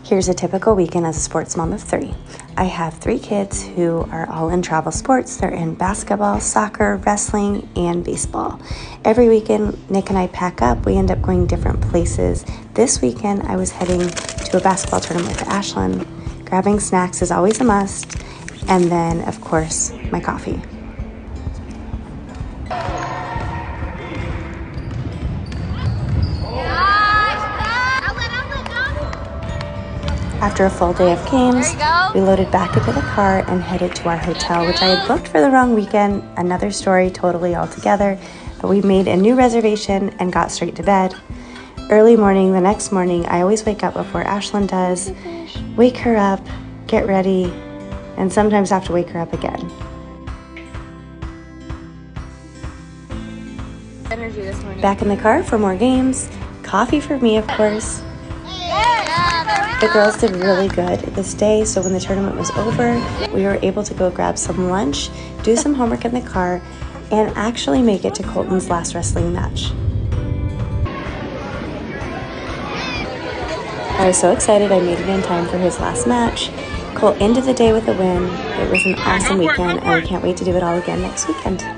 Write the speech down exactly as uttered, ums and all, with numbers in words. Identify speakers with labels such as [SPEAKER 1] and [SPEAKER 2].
[SPEAKER 1] Here's a typical weekend as a sports mom of three. I have three kids who are all in travel sports. They're in basketball, soccer, wrestling, and baseball. Every weekend, Nick and I pack up. We end up going different places. This weekend, I was heading to a basketball tournament with Ashlyn. Grabbing snacks is always a must. And then, of course, my coffee. After a full day of games, we loaded back into the car and headed to our hotel, which I had booked for the wrong weekend. Another story totally altogether, but we made a new reservation and got straight to bed. Early morning, the next morning, I always wake up before Ashlyn does, wake her up, get ready, and sometimes have to wake her up again.
[SPEAKER 2] Energy this morning.
[SPEAKER 1] Back in the car for more games, coffee for me, of course. The girls did really good this day, so when the tournament was over, we were able to go grab some lunch, do some homework in the car, and actually make it to Colton's last wrestling match. I was so excited I made it in time for his last match. Colt ended the day with a win. It was an awesome weekend, and I can't wait to do it all again next weekend.